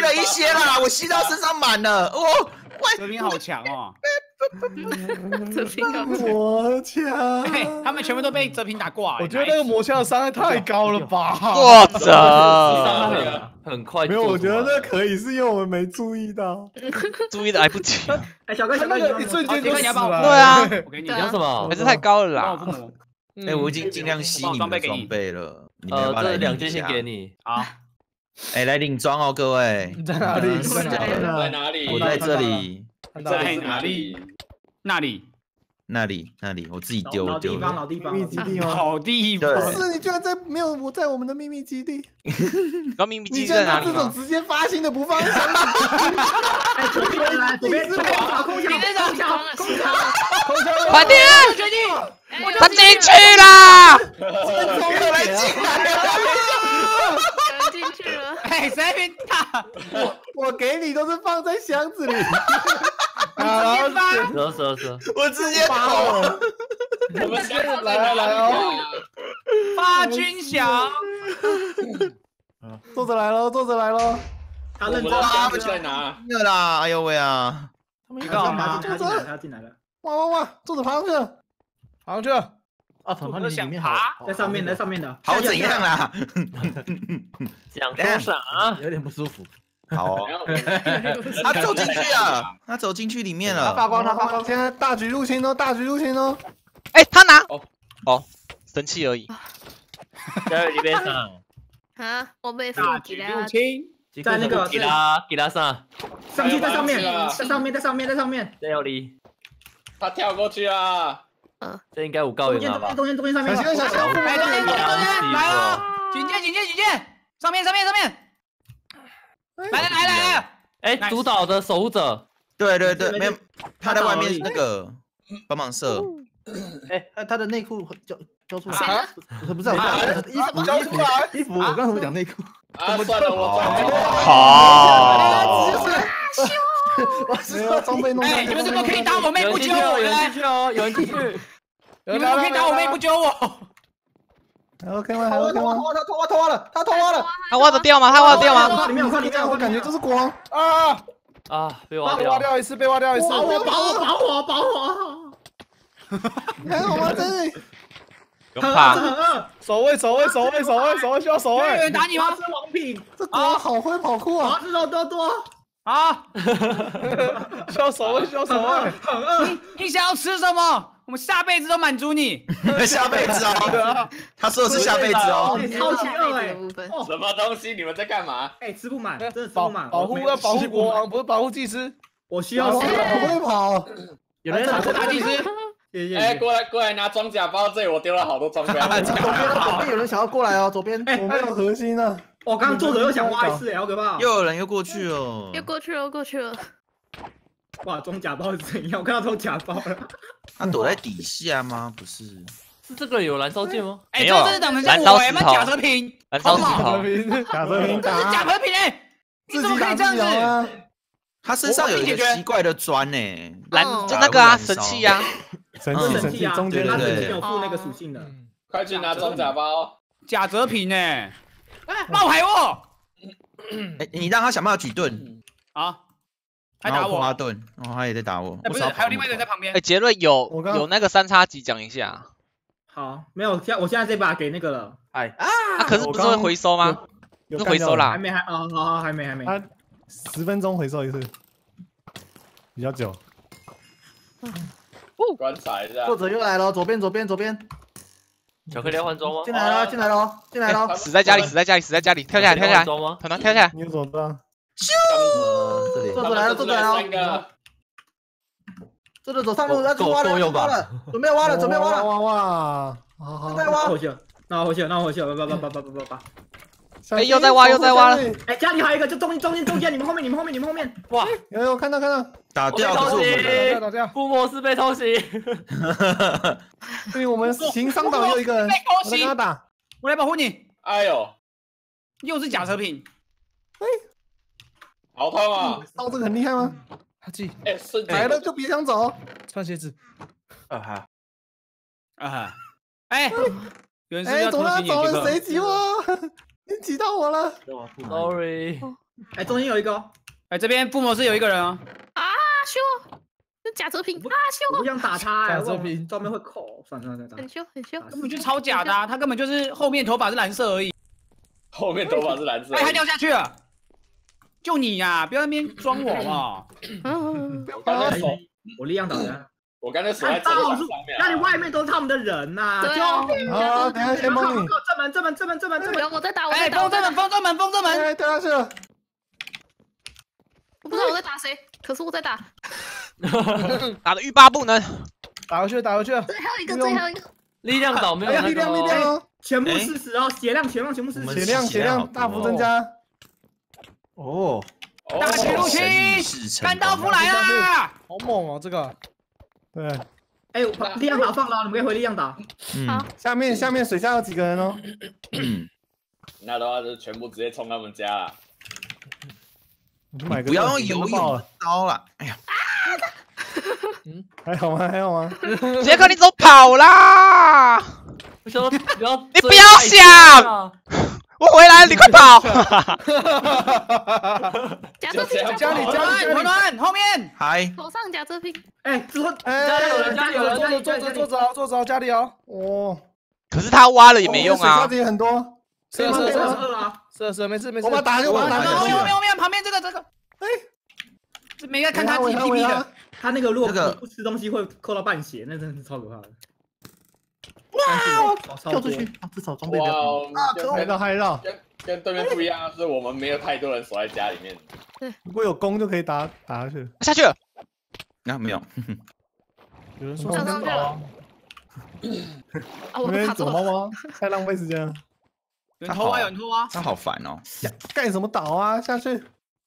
了一些啦，我吸到身上满了。哦， 泽平好强哦！ 泽平好强， 魔枪， 他们全部都被泽平打挂。 我觉得那个魔枪的伤害太高了吧？ 或者很快。 没有，我觉得那可以是因为我们没注意到， 注意的来不及。 哎，小哥， 那个一瞬间就死了。 对啊， 我给你讲什么？ 还是太高了啦。 哎，我已经尽量吸你们的装备了。你们要不要来这2件先给你。 好。 哎，来领装哦，各位。 在哪里？ 在哪里？ 我在这里。 在哪里？那里，我自己丢了。 老地方， 秘密基地吗？ 好地方。 不是，你居然没有我在我们的秘密基地。 然后秘密基地在哪里？ 这种直接发心的不放心。 哎，左边来，左边空桥， 快点！ 决定， 他进去啦！ 有人进来了， 有人进去了。 哎，谁打？ 我给你都是放在箱子里。 我直接投。 我们现在来哦！ 发军饷。 作者来喽！ 他认真， 他们在哪？ 了啦！哎呦喂啊！ 他进来了！ 哇！作者爬上去了！啊， 我都想爬， 在上面的。 好怎样啦？ 想说啥？ 有点不舒服。 好，他走进去了，他走进去里面了。 他发光！现在大局入侵哦！ 哎，他拿哦，生气而已。 在里面上。 啊，我被大封起来了。 举入侵， 在那个给他上。 上去，在上面。 在有里。 他跳过去了。 这应该有高原了吧？ 中间上面。 小心！ 来了！警戒！上面！来了！ 哎，主岛的守护者。 对，没有，他在外面那个帮忙射。 哎，他的内裤交出来。不是，衣服，我刚才怎么讲内裤？ 啊，算了，我好。 没有装备弄。 哎，你们怎么可以打我妹不救我呢？ 有人进去。 你们怎么可以打我妹不救我？ 还 OK 吗？他挖得掉吗？ 里面我感觉就是光被挖掉一次，保我！你还好吗？这里不用怕。 守卫，需要守卫。 有人打你吗？ 王品， 这光好会跑酷啊！ 知道多。 啊！ 需要守卫。 你想要吃什么？我们下辈子都满足你。 下辈子哦，他说的是下辈子哦。 超级饿哎！ 什么东西？你们在干嘛？ 哎，吃不满，真的吃不满。 保护国王，不是保护祭司。 我需要。 好会跑。 有人打祭司。 哎，过来拿装甲包，这里我丢了好多装备。 左边有人想要过来哦，左边我没有核心啊。 我刚刚作者又想挖一次，好可怕！ 又有人又过去哦。 又过去了。 哇，装甲包是怎样？我看到装甲包了。 他躲在底下吗？不是。 是这个有燃烧剑吗？ 哎，这是长得像我有没有假和平？ 燃烧石头。 这是假和平哎！你怎么可以这样子？ 他身上有一个奇怪的砖呢。 就那个啊，神器啊。 神器中间他神器有附那个属性的。 快去拿装甲包。 假泽平哎！冒海沃！ 哎，你让他想办法举盾啊！他打我， 花盾，他也在打我。 不是，还有另外一个人在旁边。 哎，杰瑞有那个3x几讲一下。 好，没有，我现在这把给那个了。 哎啊！可是不是会回收吗？是回收啦。 还没。 他10分钟回收一次，比较久。 观察一下。 作者又来了，左边。 巧克力要换装吗？ 进来了！ 死在家里，跳下来！团跳下来！ 你有手段。 这里。 作者来了！作者走上路，要去挖了，准备挖了！哇！好， 再挖回去，那回去，叭。 哎，又在挖了！ 哎，家里还有一个，就中间，你们后面！ 哇， 有看到， 打掉， 打掉，伏魔师被偷袭。 对，我们行商岛又一个人，我跟他打， 我来保护你。 哎呦， 又是假车品。 哎， 好痛啊！ 刀这个很厉害吗？ 他记， 哎， 来了就别想走， 穿鞋子。 哎，有人是要偷袭你走了，谁挤我？你挤到我了 ，sorry。 哎，中间有一个。 哎，这边附魔师有一个人哦。 啊，修，是假折屏啊，修。 我不想打他， 假折屏照片会扣。算了， 很修很修， 根本就超假的，他根本就是后面头发是蓝色而已。 后面头发是蓝色。 哎，他掉下去了。就你呀，不要在那边装我嘛。 我力量导弹。 我刚才锁在走廊上面。 那你外面都是他们的人呐！ 对啊， 好，等下先帮你。 正门。 我在打， 哎，封正门。 哎，掉下去了。 我不知道我在打谁，可是我在打。 打得欲罢不能。 打回去。 最后一个。 力量岛没有力量哦， 全部40哦，血量全部40。 血量大幅增加。哦， 大举入侵，甘道夫来啦！ 好猛哦，这个。对。 哎，力量岛放了，你们可以回力量岛。 好。 下面水下有几个人哦？ 那的话就全部直接冲他们家了。 不要用游泳刀了，哎呀！ 还好吗？ 杰克，你怎么跑啦？ 我想说你不要想，我回来，你快跑！ 假折屏， 家里团后面， 嗨， 头上假折屏。 哎， 家里有人，坐着，家里哦。哦。 可是他挖了也没用啊。 水也很多。是，没事。我把它打就把它打。 后面旁边这个，哎，这没在看他自己 PP 的。 他那个如果不吃东西会扣到半血，那真的是超可怕的。 哇！跳出去，至少装备比较多。嗨到， 跟对面不一样，是我们没有太多人锁在家里面。 对， 如果有弓就可以打下去。 下去了。 那没有。 有人说上去了。 那边走猫，太浪费时间了。 有人偷啊！ 他好烦哦。 干什么岛啊？下去。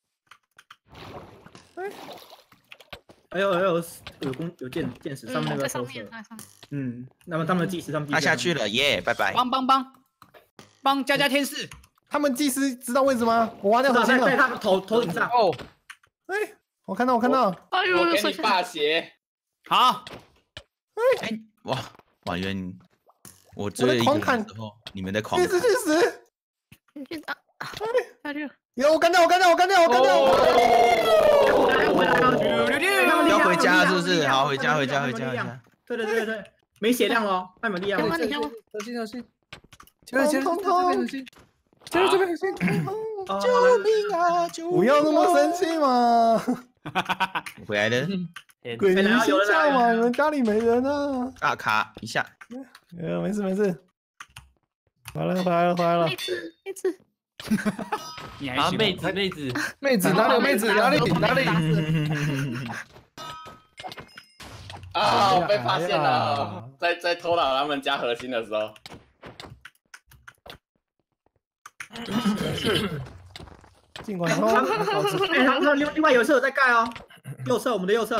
有箭矢，上面那个上面。 那么他们的祭司他下去了耶，拜拜。 帮加天使， 他们祭司知道位置吗？我挖掉核心了， 在他头顶上。 哦， 哎，我看到。 哎呦， 我给你霸血。 好。 哎，哇，原来我追了一个人之后，你们在狂砍。 去死！ 你去打。下去。 有我干掉！ 要回家是不是？好，回家。 对，没血量了，还没力量。 小心！前面小心！这边小心！救命啊！不要那么生气嘛！ 回来了。 鬼灵心窍嘛，你们家里没人啊？ 大卡一下。 没事。回来了。 妹子。 啊，妹子， 哪里？ 啊！被发现了，在偷打他们家核心的时候。 尽管他另外有一侧在盖哦，右侧我们的右侧。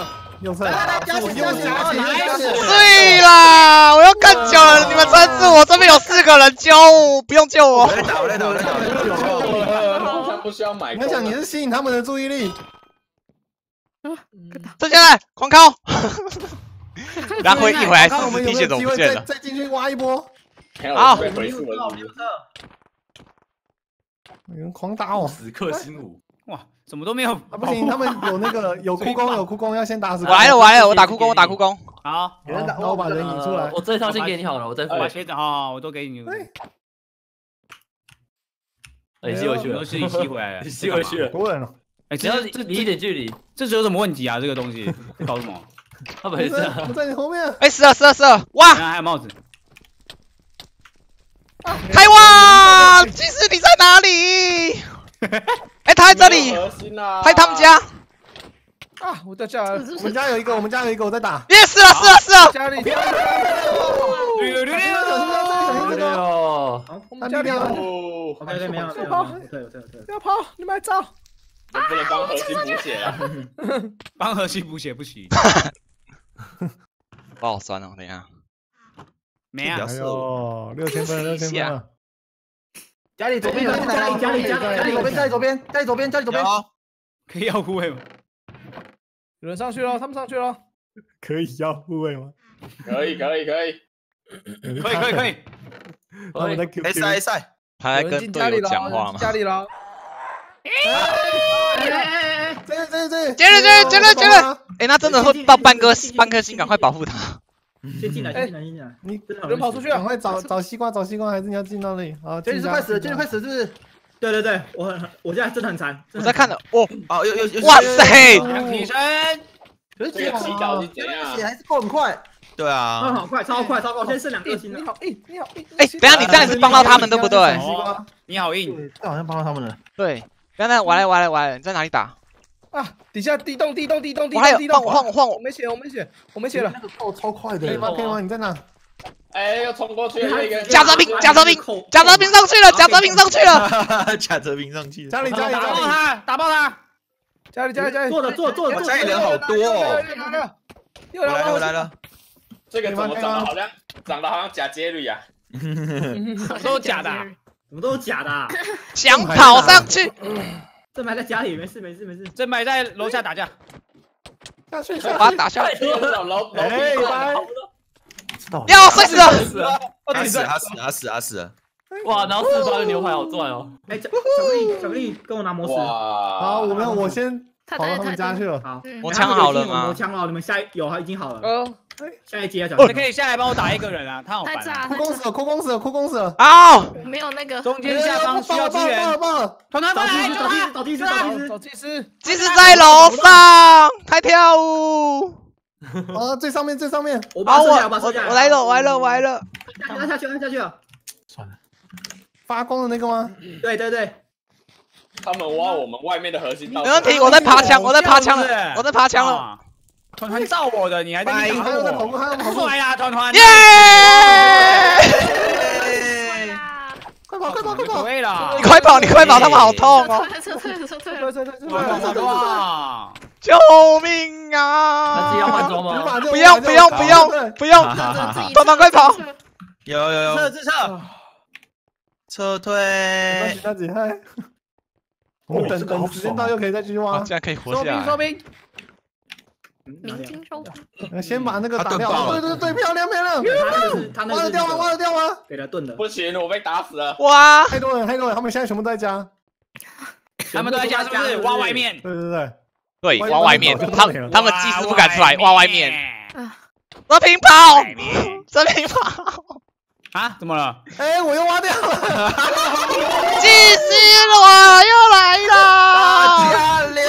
对啦，我要干久了，你们撑住，我这边有4个人救，不用救我。 我在打。 不需要买。 我想你是吸引他们的注意力。 这下来狂敲。然后一回来看我们有没有机会再进去挖一波。 好。 有人狂打我 ，10颗星5。 哇，怎么都没有？ 不行，他们有哭功，要先打死。 我来了，我打哭功。 好， 有人打，我把人引出来。 我这套先给你好了，我再把鞋子我都给你。 哎，吸回去了， 都是你吸回来了， 吸回去了。 多人了， 哎，只要离一点距离， 这是有什么问题啊？这个东西在搞什么？ 他没事， 我在你后面。 哎，死了！哇！ 还有帽子。 开挖！祭司你在哪里？哎，他在这里，拍他们家。 啊！我掉下来了。我们家有一个，我在打。 耶！是了。 家里。 六。 我们家里。 对，没有。 不要跑，你们来找。 能不能帮核心补血啊？ 帮核心补血不行。 好酸哦，等一下。 没啊。 哎呦，6000分了。 家里左边，家里左边。 可以要护卫吗？ 有人上去了，他们上去了。可以要护卫吗？ 可以。 可以。 他们在 QQ。 赛。 他在跟队友讲话吗？ 家里了。 接了！哎，那真的会到半颗星，赶快保护他。 先进来！ 你人跑出去，赶快找西瓜，还是你要进那里？好， 杰里是快死了，是不是？ 对，我现在真的很惨。 我在看的，哦， 有， 哇塞！ 提升， 可是杰里血还是够很快。 对啊， 好快，超快，现在剩2颗星了。 你好， 哎，等下你这样是帮到他们对不对？ 你好硬， 这好像帮到他们了。 对，刚才我来，你在哪里打？ 啊，底下地洞， 我还有换我， 我没血了。 那个爆超快的， 可以吗？你在哪？ 哎，又冲过去了一个贾泽平上去了， 贾泽平上去了， 家里， 打爆他！ 家里， 坐， 家里人好多哦。我来了， 这个怎么长得好像假杰瑞啊？ 都假的，怎么都是假的？ 想跑上去。 正埋在家里，没事。正埋在楼下打架， 把他打下来。 哎， 要摔死了！ 他死了！ 哇，然后48个牛排好赚哦！ 哎，巧克力，跟我拿魔石。 好，我先跑到他们家去了。 好， 魔枪好了吗？ 魔枪了，你们已经好了。下一节要你可以下来帮我打一个人啊，他好烦。 哭公死了！ 啊！ 没有那个中间下方需要支援。 团团找技师， 技师在楼上开跳舞。 啊，最上面！ 我来了！ 按下去了。 算了，发光的那个吗？ 对。 他们挖我们外面的核心。 没问题，我在爬墙了。 团照我的，你还在那边打我？帅呀，团！ 耶！ 快跑！ 对了， 你快跑，他们好痛哦！ 哇！ 救命啊！ 那自己要换装吗？ 不用，团快跑！ 有， 自撤， 撤退。 那几害，我们等时间到又可以再继续挖， 这样可以活下来。 收兵。 明金收兵。 先把那个打掉。对，漂亮！挖得掉吗？ 给他盾的。 不行，我被打死了。 哇！ 太多人，他们现在全部在家。 他们都在家是不是？挖外面。 对，挖外面。他们技师不敢出来，挖外面。泽平跑！ 啊？怎么了？ 哎，我又挖掉了。 技师我又来了。 加油！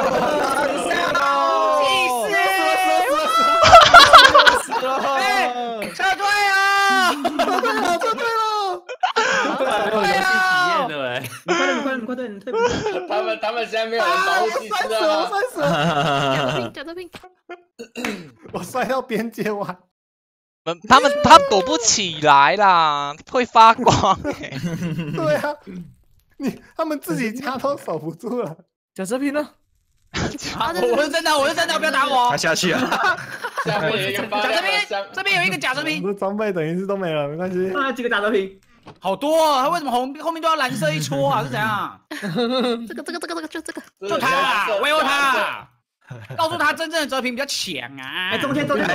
撤退啊！ 撤退了！ 游戏体验的哎， 你快退！ 他们现在没有人保护技师了。 摔死了！ 假的病！ 我摔到边界完。 他躲不起来啦，会发光。 对啊，他们自己家都守不住了。 贾泽平呢？ 我是真的，不要打我！ 他下去了。 下面有一个贾泽平，这边有一个贾泽平。 我的装备等于是都没了，没关系。 几个贾泽平， 好多啊！他为什么后面都要蓝色一撮啊？是怎样？ 这个， 就他，围殴他，告诉他真正的泽平比较强啊！ 中间，中间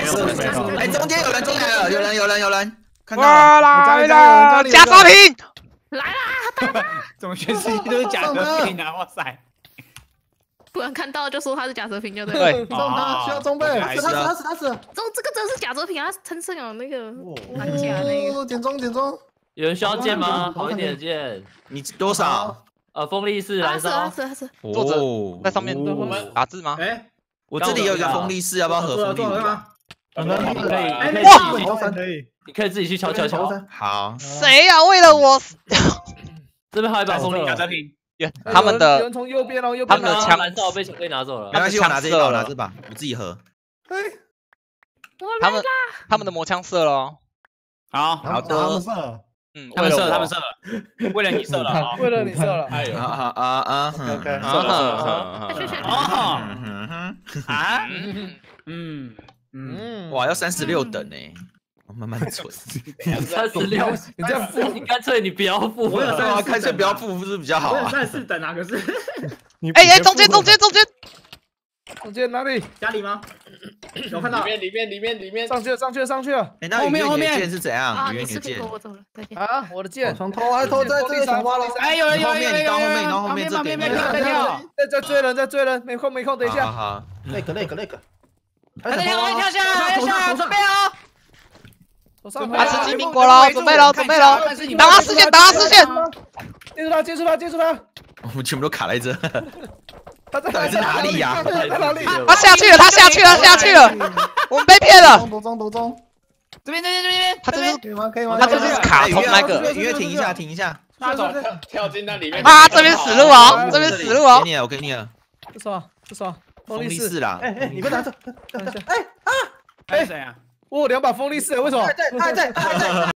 有人，看到了，来了，贾泽平来啦！ 怎么全世界都是贾泽平啊？哇塞！ 不然看到就说他是假蛇平就对。 对， 需要装备。 他死。 这个真的是假蛇平啊，身上有那个弹夹那个。 简装。 有人需要剑吗？好一点的剑。 你多少？ 锋利士燃烧。 是。 作者在上面打字吗？ 哎， 我这里有一个锋利士，要不要合锋利士？ 可以。你可以自己去敲。 好。 谁呀？为了我， 这边还有一把锋利贾泽平。 他们的， 有人从右边哦， 他们的枪燃烧被巧克力拿走了。 没关系，我拿这把，我自己合。 他们的魔枪射了。 好的。 他们射了，为了你射了， 哎呦哇，要36等呢。慢慢存 ，36，你这样付，你干脆你不要付， 我有34， 干脆不要付，不是比较好？ 我有34等啊，可是， 哎，中间哪里？ 家里吗？ 我看到里面上去了。 哎，那后面剑是怎样？ 啊， 圆的剑你吃苹果，我走了，再见。 啊，我的剑， 从头还头在这个小花了。 哎，有人， 后面你到后面，然后后面这边边在跳， 在追人，没空，等一下。 好， 那个。 跳下来，准备哦。 他吃金苹果了，准备了。打他视线。 接住他。 我们全部都卡在这。 他在哪里呀？在哪里？ 他下去了，我们被骗了。 夺中。 这边， 他这是可以吗？ 他这是卡通那个。 约停一下。 跳进那里面。 啊，这边死路啊！ 我给你了。 这什么？ 风力士啦。 哎，你别拿着。 哎谁啊？ 我有2把风力士，为什么？ 还在。